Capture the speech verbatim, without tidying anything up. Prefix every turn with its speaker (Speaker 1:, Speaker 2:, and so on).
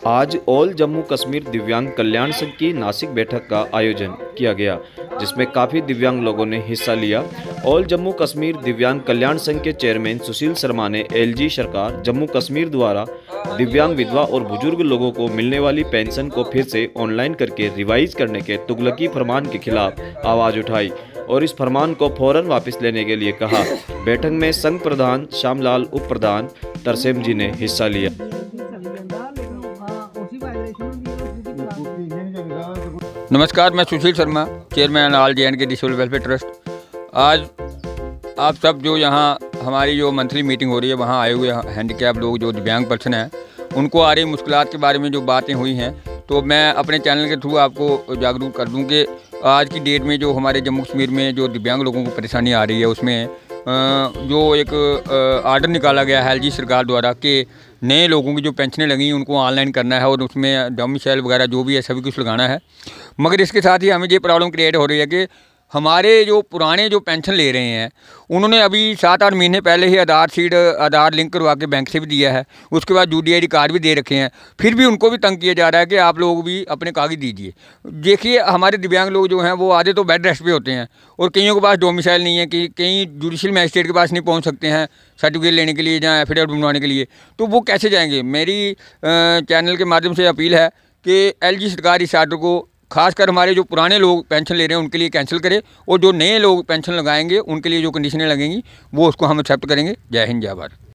Speaker 1: आज ऑल जम्मू कश्मीर दिव्यांग कल्याण संघ की नासिक बैठक का आयोजन किया गया, जिसमें काफ़ी दिव्यांग लोगों ने हिस्सा लिया। ऑल जम्मू कश्मीर दिव्यांग कल्याण संघ के चेयरमैन सुशील शर्मा ने एलजी सरकार जम्मू कश्मीर द्वारा दिव्यांग विधवा और बुजुर्ग लोगों को मिलने वाली पेंशन को फिर से ऑनलाइन करके रिवाइज करने के तुगलकी फरमान के खिलाफ आवाज़ उठाई और इस फरमान को फौरन वापस लेने के लिए कहा। बैठक में संघ प्रधान श्यामलाल, उप प्रधान तरसेम जी ने हिस्सा लिया।
Speaker 2: नमस्कार, मैं Sushil Sharma, chairman all J and K disable welfare trust. आज आप सब जो यहाँ हमारी जो मंथली मीटिंग हो रही है वहाँ आए हुए हैंडीकैप लोग जो दिव्यांग पर्सन हैं, उनको आ रही मुश्किलात के बारे में जो बातें हुई हैं, तो मैं अपने चैनल के थ्रू आपको जागरूक कर दूं कि आज की डेट में जो हमारे जम्मू कश्मीर में जो दिव्यांग लोगों को परेशानी आ रही है, उसमें जो एक आर्डर निकाला गया है एलजी सरकार द्वारा कि नए लोगों की जो पेंशनें लगी उनको ऑनलाइन करना है और उसमें डोमिसाइल वगैरह जो भी है सभी कुछ लगाना है। मगर इसके साथ ही हमें ये प्रॉब्लम क्रिएट हो रही है कि हमारे जो पुराने जो पेंशन ले रहे हैं उन्होंने अभी सात आठ महीने पहले ही आधार सीड आधार लिंक करवा के बैंक से भी दिया है, उसके बाद यूडीआईडी कार्ड भी दे रखे हैं, फिर भी उनको भी तंग किया जा रहा है कि आप लोग भी अपने कागज दीजिए। देखिए, हमारे दिव्यांग लोग जो हैं वो आधे तो बेड रेस्ट पे होते हैं और कईयों के पास डोमिसाइल नहीं है, कि कहीं जुडिशल मैजिस्ट्रेट के पास नहीं पहुँच सकते हैं सर्टिफिकेट लेने के लिए या एफिडेविट बनवाने के लिए, तो वो कैसे जाएंगे। मेरी चैनल के माध्यम से अपील है कि एलजी सरकार इस आर्डर को खासकर हमारे जो पुराने लोग पेंशन ले रहे हैं उनके लिए कैंसिल करें और जो नए लोग पेंशन लगाएंगे उनके लिए जो कंडीशनें लगेंगी वो उसको हम एक्सेप्ट करेंगे। जय हिंद, जय भारत।